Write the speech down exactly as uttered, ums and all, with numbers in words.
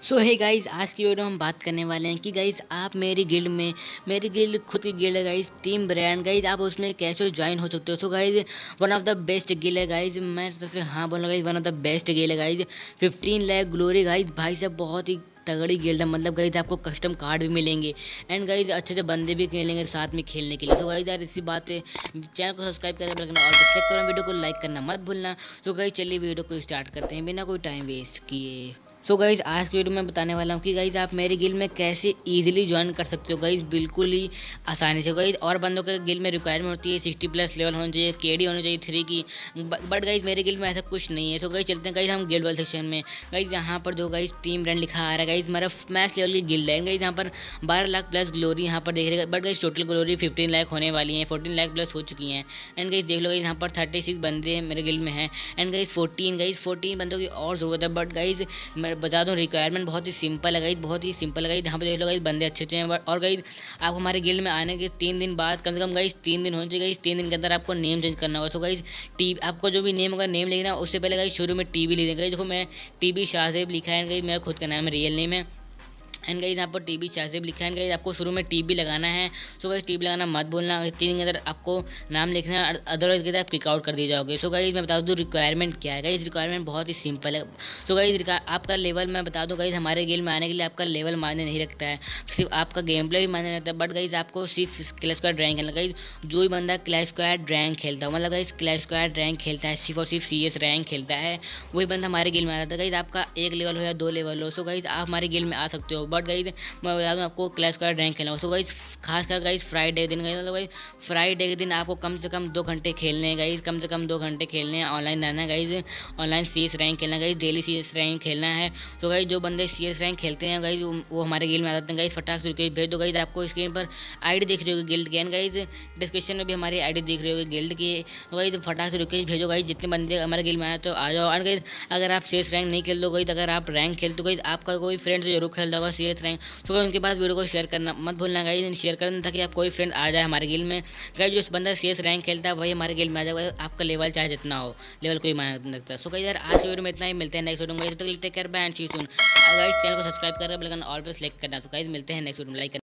सो है गाइज, आज की वीडियो हम बात करने वाले हैं कि गाइज आप मेरी गिल्ड में मेरी गिल्ड खुद की गिल्ड है गाइज, टीम ब्रांड गाइज, आप उसमें कैसे ज्वाइन हो सकते हो। So guys one of the best guild है गाइज, मैं सबसे हाँ बोलूँगा guys one of the best guild है guys. Fifteen lakh glory guys, भाई साहब बहुत ही तगड़ी गिल्ड है। मतलब गाइज आपको कस्टम कार्ड भी मिलेंगे एंड गाइज अच्छे से बंदे भी खेलेंगे साथ में खेलने के लिए। तो गाइज यार इसी बात पे चैनल को सब्सक्राइब करें, और क्लिक करें, वीडियो को लाइक करना मत भूलना। तो गाइज चलिए वीडियो को स्टार्ट करते हैं बिना कोई टाइम वेस्ट किए। सो so गाइज़ आज की वीडियो में बताने वाला हूँ कि गाइज़ आप मेरी गिल्ड में कैसे इजीली ज्वाइन कर सकते हो गाइज़, बिल्कुल ही आसानी से। गाइज़ और बंदों के गिल्ड में रिक्वायरमेंट होती है सिक्सटी प्लस लेवल होना चाहिए, केडी होनी चाहिए थ्री की, बट गाइज़ मेरे गिल्ड में ऐसा कुछ नहीं है। तो गाइज़ चलते हैं गाइज़ हम गिल्ड वाले सेक्शन में। गाइज़ यहाँ पर जो गाइज़ टीम ब्रांड लिखा आ रहा है गाइज़, मेरा मैक्स लेवल की गिल्ड है गाइज़। यहाँ पर बारह लाख प्लस ग्लोरी यहाँ पर देख रहे, but guys total glory fifteen lakh होने वाली हैं, फोर्टीन लाख प्लस हो चुकी हैं। एंड गाइज़ देख लो गाइज़ यहाँ पर थर्टी सिक्स बंदे मेरे गिल्ड में हैं and guys fourteen guys fourteen बंदों की और ज़रूरत है। बट गाइज़ मैं बता दूँ रिक्वायरमेंट बहुत ही सिंपल है गाइस, बहुत ही सिंपल है गाइस। यहाँ पे देख लो गाइस बंदे अच्छे अच्छे हैं। और गाइस आप हमारे गिल्ड में आने के तीन दिन बाद कम से कम गाइस तीन दिन होने चाहिए गाइस, तीन दिन के अंदर आपको नेम चेंज करना होगा। सो गाइस टी आपको जो भी नेम होगा नेम लिखना, उससे पहले गाइस शुरू में टीबी लिख देंगे। देखो मैं टीबी शाहजेब लिखा है गाइस, मेरा खुद का नाम है, रियल नेम है। एंड गाइस यहाँ पर टीबी शाहजेब लिखा है गाइस, आपको शुरू में टीबी लगाना है। सो गाइस टीबी लगाना मत भूलना, तीन के अंदर आपको नाम लिखना है, अदरवाइज के आप क्लिक आउट कर दिए जाओगे। सो गाइस मैं बता दूँ रिक्वायरमेंट क्या है गाइस, रिक्वायरमेंट बहुत ही सिंपल है। सो गाइस आपका लेवल मैं बता दूँ गाइस, हमारे गेम में आने के लिए आपका लेवल मायने नहीं रखता है, सिर्फ आपका गेम प्ले भी मायने रखता है। बट गाइस आपको सिर्फ क्लैश स्क्वाड रैंक खेलना गाइस, जो भी बंदा क्लैश स्क्वाड रैंक खेलता है, मतलब गाइस क्लैश स्क्वाड रैंक खेलता है, सिर्फ और सिर्फ सी एस रैंक खेलता है, वही बंदा हमारे गेम में आ जाता है। गाइस आपका एक लेवल हो या दो लेवल हो, सो गाइस आप हमारे गेम में आ सकते हो। बट गाइस मैं बता दूँ आपको क्लैश स्क्वाड रैंक खेलना हो। सो गाइस खासकर गाइस फ्राइडे के दिन गाइस, मतलब गाइस फ्राइडे के दिन आपको कम से कम दो घंटे खेलने हैं गाइस, कम से कम दो घंटे खेलने हैं, ऑनलाइन रहना है guys, online C S rank खेलना guys, daily C S rank खेलना है। तो गाइस जो बंदे सी एस रैंक खेलते हैं गाइस वो हमारे गिल्ड में आ जाते हैं गाइस, फटाक से रिक्वेस्ट भेज दो गाइस। आपको स्क्रीन पर आईडी दिख रही होगी गिल्ड की, गाइस डिस्क्रिप्शन में भी हमारी आईडी दिख रही होगी गिल्ड की। तो गाइस फटाक से रिक्वेस्ट भेजो गाइस, जितने बंदे हमारे गिल्ड में आए तो आ जाओ। और गाइस अगर आप सी एस रैंक नहीं खेल दो गाइस, अगर आप रैंक खेलते हो गाइस, आपका कोई फ्रेंड जरूर खेलता होगा सी एस रैंक, तो उनके पास वीडियो को शेयर करना मत भूलना गाइस, शेयर करना ताकि आप कोई फ्रेंड आ जाए हमारे गिल्ड में। गाइस जो बंदा सी एस रैंक खेलता है वही हमारे गिल्ड में आ जाएगा, आपका लेवल चाहे जितना हो, लेवल कोई मायने नहीं रखता। सो गाइस यार आज की वीडियो में इतना ही, मिलते हैं नेक्स्ट वीडियो में। तब तक take care bye and see you soon. Guys channel को सब्सक्राइब कर बेल आइकन ऑल पे सेलेक्ट करना। तो गाइस मिलते हैं नेक्स्ट वीडियो में, लाइक